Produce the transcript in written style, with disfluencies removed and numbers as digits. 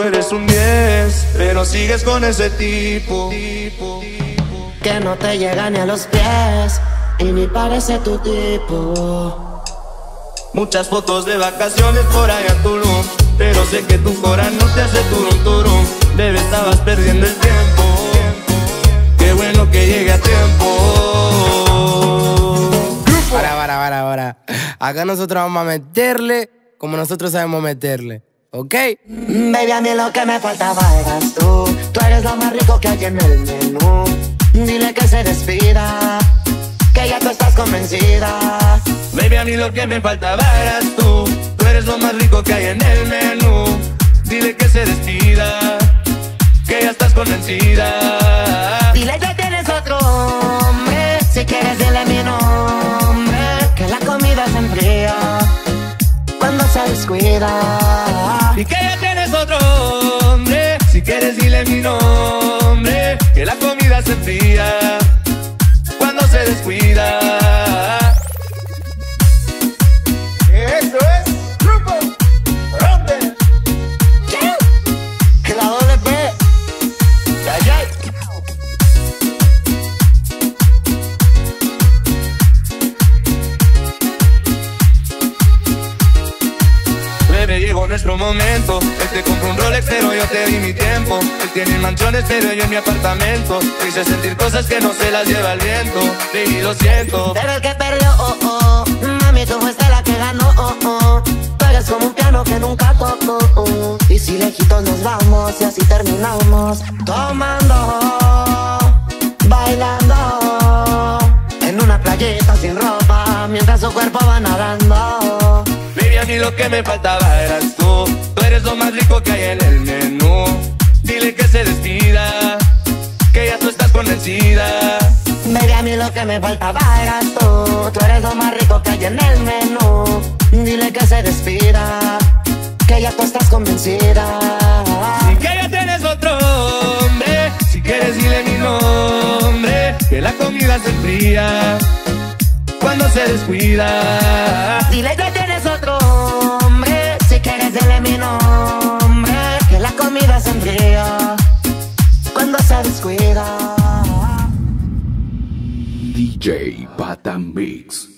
Tú eres un 10, pero sigues con ese tipo que no te llega ni a los pies y ni parece tu tipo. Muchas fotos de vacaciones por allá en Tulum, pero sé que tu corazón no te hace turum turum. Bebé, estabas perdiendo el tiempo. Qué bueno que llegue a tiempo. Para. Acá nosotros vamos a meterle como nosotros sabemos meterle, ¿ok? Baby, a mí lo que me faltaba eras tú. Tú eres lo más rico que hay en el menú. Dile que se despida, que ya tú estás convencida. Baby, a mí lo que me faltaba eras tú. Tú eres lo más rico que hay en el menú. Dile que se despida, que ya estás convencida. Dile que tienes otro hombre. Si quieres dile mi nombre, que la comida se enfría cuando se descuida. Y que ya tienes otro hombre. Si quieres dile mi nombre, que la comida se enfría cuando se descuida. Eso es Grupo Ronde. Que la doble P. Ay, ay. Bebé, llegó nuestro momento. Él te compró un Rolex, pero yo te di mi tiempo. Él tiene mansiones, pero yo en mi apartamento. Te hice sentir cosas que no se las lleva el viento. Baby, lo siento. Pero el que perdió, oh, oh. Mami, tú fuiste la que ganó, oh, oh. Tú eres como un piano que nunca tocó, oh. Y si lejitos nos vamos y así terminamos tomando, bailando en una playita sin ropa mientras su cuerpo va nadando. Baby, a mí lo que me faltaba eras tú. Tú eres lo más rico que hay en el menú. Dile que se despida, que ya tú estás convencida. Baby, a mí lo que me faltaba eras tú. Tú eres lo más rico que hay en el menú. Dile que se despida, que ya tú estás convencida. Y que ya tienes otro hombre. Si quieres dile mi nombre, que la comida se enfría cuando se descuida. Dile que tienes otro hombre. Si quieres dile mi nombre, que la comida se enfría cuando se descuida. DJ Pata Mix.